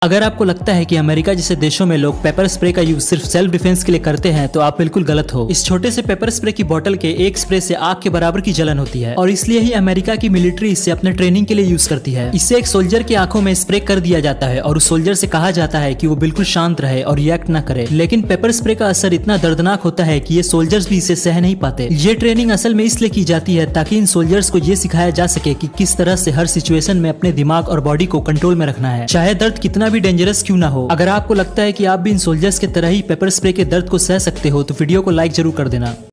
अगर आपको लगता है कि अमेरिका जैसे देशों में लोग पेपर स्प्रे का यूज सिर्फ सेल्फ डिफेंस के लिए करते हैं तो आप बिल्कुल गलत हो। इस छोटे से पेपर स्प्रे की बोतल के एक स्प्रे से आग के बराबर की जलन होती है और इसलिए ही अमेरिका की मिलिट्री इसे अपने ट्रेनिंग के लिए यूज करती है। इससे एक सोल्जर की आंखों में स्प्रे कर दिया जाता है और उस सोल्जर से कहा जाता है कि वो बिल्कुल शांत रहे और रिएक्ट न करे। लेकिन पेपर स्प्रे का असर इतना दर्दनाक होता है कि ये सोल्जर्स भी इसे सह नहीं पाते। ये ट्रेनिंग असल में इसलिए की जाती है ताकि इन सोल्जर्स को ये सिखाया जा सके कि किस तरह से हर सिचुएशन में अपने दिमाग और बॉडी को कंट्रोल में रखना है, चाहे दर्द कितना भी डेंजरस क्यों ना हो। अगर आपको लगता है कि आप भी इन सोल्जर्स के तरह ही पेपर स्प्रे के दर्द को सह सकते हो तो वीडियो को लाइक जरूर कर देना।